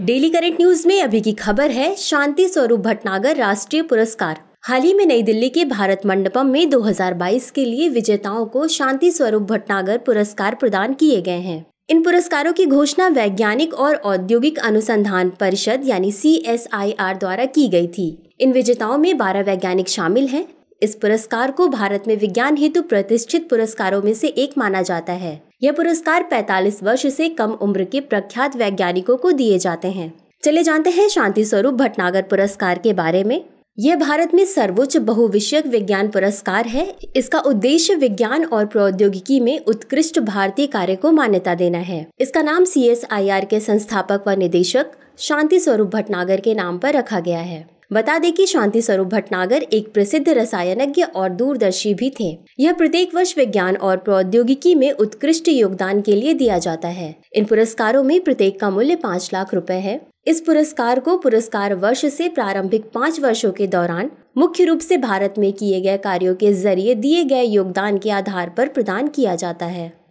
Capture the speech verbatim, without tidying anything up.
Daily current news में अभी की खबर है शांति स्वरूप भटनागर राष्ट्रीय पुरस्कार। हाल ही में नई दिल्ली के भारत मंडपम में दो हज़ार बाईस के लिए विजेताओं को शांति स्वरूप भटनागर पुरस्कार प्रदान किए गए हैं। इन पुरस्कारों की घोषणा वैज्ञानिक और औद्योगिक अनुसंधान परिषद यानी सी एस आई आर द्वारा की गई थी। इन विजेताओं में बारह वैज्ञानिक शामिल हैं। इस पुरस्कार को भारत में विज्ञान हेतु प्रतिष्ठित पुरस्कारों में से एक माना जाता है। यह पुरस्कार पैंतालीस वर्ष से कम उम्र के प्रख्यात वैज्ञानिकों को दिए जाते हैं। चले जानते हैं शांति स्वरूप भटनागर पुरस्कार के बारे में। यह भारत में सर्वोच्च बहुविषयक विज्ञान पुरस्कार है। इसका उद्देश्य विज्ञान और प्रौद्योगिकी में उत्कृष्ट भारतीय कार्य को मान्यता देना है। इसका नाम सी एस आई आर के संस्थापक व निदेशक शांति स्वरूप भटनागर के नाम पर रखा गया है। बता दें कि शांति स्वरूप भटनागर एक प्रसिद्ध रसायनज्ञ और दूरदर्शी भी थे। यह प्रत्येक वर्ष विज्ञान और प्रौद्योगिकी में उत्कृष्ट योगदान के लिए दिया जाता है। इन पुरस्कारों में प्रत्येक का मूल्य पाँच लाख रुपए है। इस पुरस्कार को पुरस्कार वर्ष से प्रारंभिक पाँच वर्षों के दौरान मुख्य रूप से भारत में किए गए कार्यों के जरिए दिए गए योगदान के आधार पर प्रदान किया जाता है।